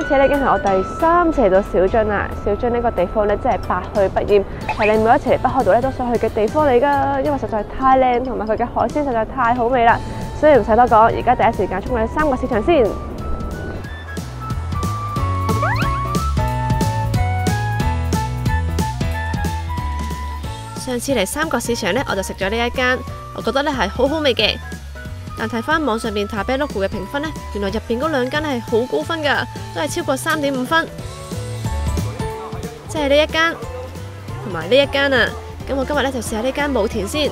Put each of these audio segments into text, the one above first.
次咧已經係我第3次嚟到小樽啦。小樽呢個地方咧真係百去不厭，係你每一次嚟北海道咧都想去嘅地方嚟㗎，因為實在太靚，同埋佢嘅海鮮實在太好味啦。所以唔使多講，而家第一時間衝去三角市場先。上次嚟三角市場呢，我就食咗呢一間，我覺得呢係好好味嘅。但睇翻網上邊塔比 logo 嘅評分呢，原來入邊嗰2間係好高分㗎，都係超過3.5分。即係呢一間同埋呢一間啊！咁我今日呢就試下呢間武田先。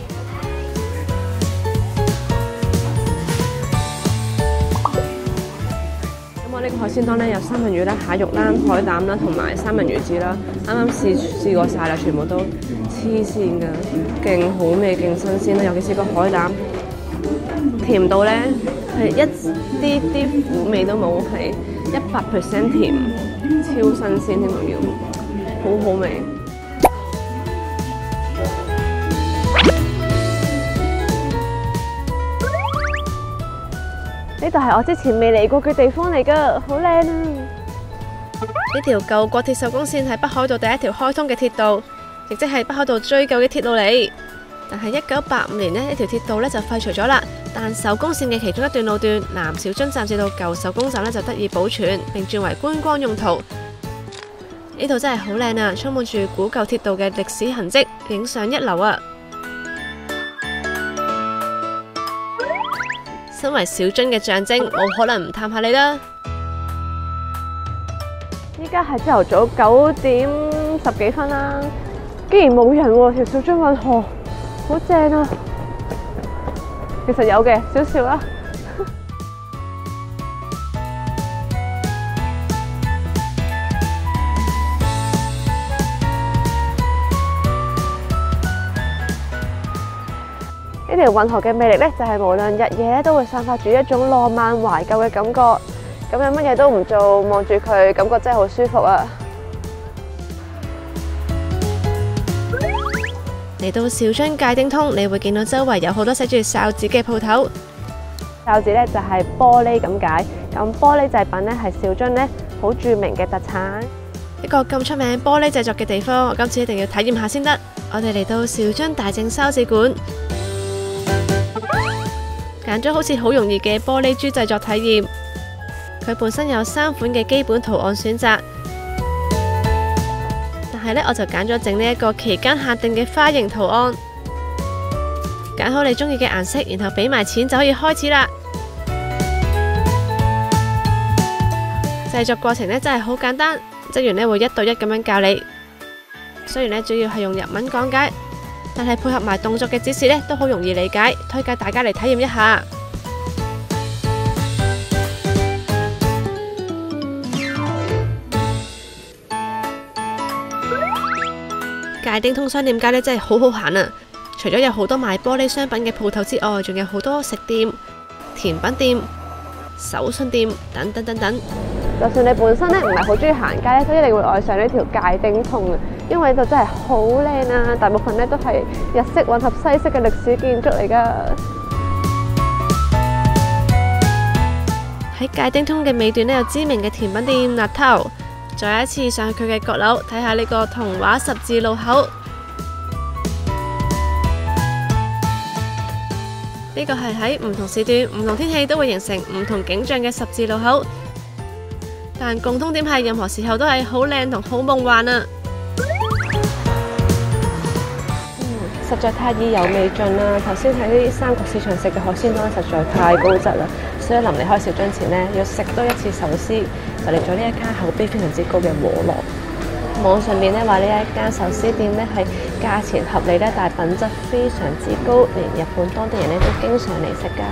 呢個海鮮檔咧有三文魚啦、蟹肉啦、海膽啦，同埋三文魚子啦。啱啱試過晒啦，全部都黐線㗎，勁好味、勁新鮮啦。尤其是個海膽，甜到咧係一啲苦味都冇，係100% 甜，超新鮮添，仲要好好味。呢度係我之前未嚟過嘅地方嚟㗎，好靚啊！呢條舊國鐵壽宮線係北海道第一條開通嘅鐵道，亦即係北海道最舊嘅鐵路嚟。但係1985年呢條鐵道就廢除咗啦。但壽宮線嘅其中一段路段南小樽站至到舊壽宮站就得以保存，並轉為觀光用途。呢度真係好靚啊，充滿住古舊鐵道嘅歷史痕跡，影相一流啊！身為小樽嘅象徵，冇可能唔探下你啦。依家係朝頭早9點10幾分啦，竟然冇人喎！條小樽運河好正啊！其實有嘅，少少啦。呢條運河嘅魅力咧，就係無論日夜咧都會散發住一種浪漫懷舊嘅感覺。咁有乜嘢都唔做，望住佢，感覺真係好舒服啊！嚟到小樽界丁通，你會見到周圍有好多寫住哨子嘅鋪頭。哨子咧就係玻璃咁解，咁玻璃製品咧係小樽咧好著名嘅特產。一個咁出名玻璃製作嘅地方，我今次一定要體驗下先得。我哋嚟到小樽大正燒紙館。揀咗好似好容易嘅玻璃珠製作體驗，佢本身有3款嘅基本圖案選擇，但係呢，我就揀咗整呢一個期間限定嘅花形圖案。揀好你中意嘅顏色，然後俾埋錢就可以開始啦。製作過程呢真係好簡單，職員呢會1對1咁樣教你。雖然呢主要係用日文講解，但係配合埋動作嘅指示呢，都好容易理解，推介大家嚟體驗一下。界丁通商店街呢，真係好好行啊！除咗有好多賣玻璃商品嘅鋪頭之外，仲有好多食店、甜品店、手信店等等等等。就算你本身呢唔係好中意行街咧，都一定會愛上呢條界丁通啊！因為呢度真係好靚啊，大部分呢都係日式混合西式嘅歷史建築嚟㗎。喺界丁通嘅尾段呢，有知名嘅甜品店納豆。再一次上去佢嘅閣樓，睇下呢個童話十字路口。呢個係喺唔同時段、唔同天氣都會形成唔同景象嘅十字路口，但共通點係任何時候都係好靚同好夢幻啊！實在太意猶未盡啦！頭先喺三角市場食嘅海鮮丼實在太高質啦，所以臨離開小樽前呢，要食多一次壽司，就嚟咗呢一間口碑非常之高嘅和樂。網上面呢話呢一間壽司店呢係價錢合理咧，但係品質非常之高，連日本當地人呢都經常嚟食㗎。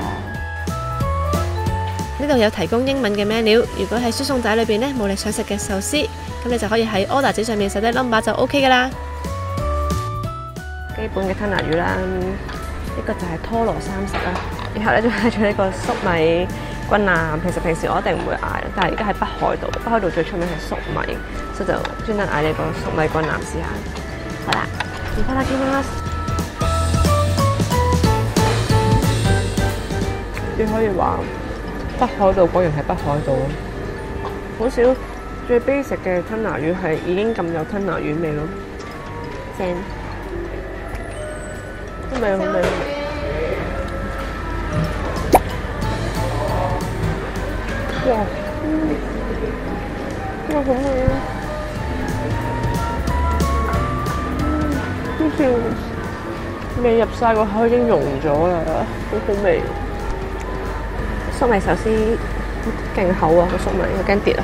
呢度有提供英文嘅 menu， 如果喺輸送帶裏邊呢冇你想食嘅壽司，咁你就可以喺 order 紙上面寫低 number 就 OK 㗎啦。基本嘅吞拿魚啦，呢個就係拖羅30啦，然後咧仲嗌咗呢個粟米軍艦。其實平時我一定唔會嗌，但係而家喺北海道，北海道最出名係粟米，所以就專登嗌呢個粟米軍艦試下。好啦，いただきます。只可以話北海道果然係北海道。 好少最 basic 嘅吞拿魚係已經咁有吞拿魚味咯，正，好味好味好味。哇！哇好味啊！好似未入晒個口已經溶咗啦，好好味。粟米壽司勁厚啊，個粟米我驚跌啊！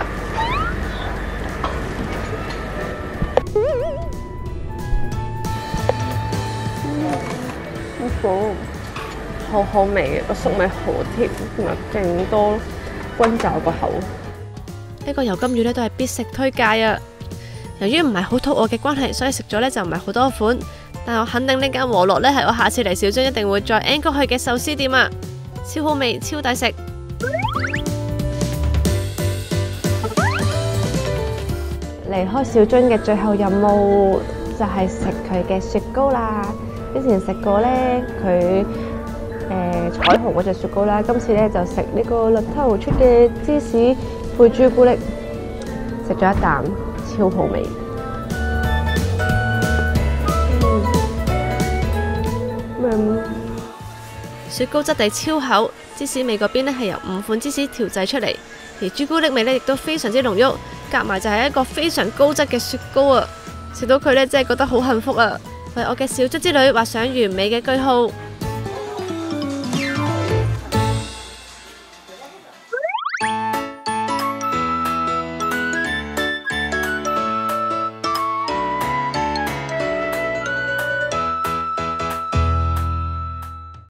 好火，好好味嘅個粟米好甜，同埋勁多均勻個口。呢個油甘魚呢都係必食推介啊！由於唔係好肚餓嘅關係，所以食咗呢就唔係好多款。但我肯定呢間和樂呢係我下次嚟小樽一定會再 encore 去嘅壽司店啊！超好味，超抵食。離開小樽嘅最後任務就係食佢嘅雪糕啦。之前食過呢，佢彩虹嗰隻雪糕啦，今次呢就食呢個綠頭出嘅芝士配朱古力，食咗一啖，超好味。雪糕質地超厚，芝士味嗰邊呢係由5款芝士調製出嚟，而朱古力味呢亦都非常之濃郁，夾埋就係一個非常高質嘅雪糕啊！食到佢呢真係覺得好幸福啊，為我嘅小樽之旅畫上完美嘅句號。